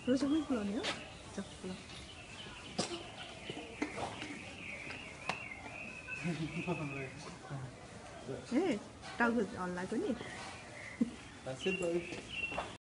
रोजा पनि फुलाउने हो चक्ला ए टाउको हल्लाएको नि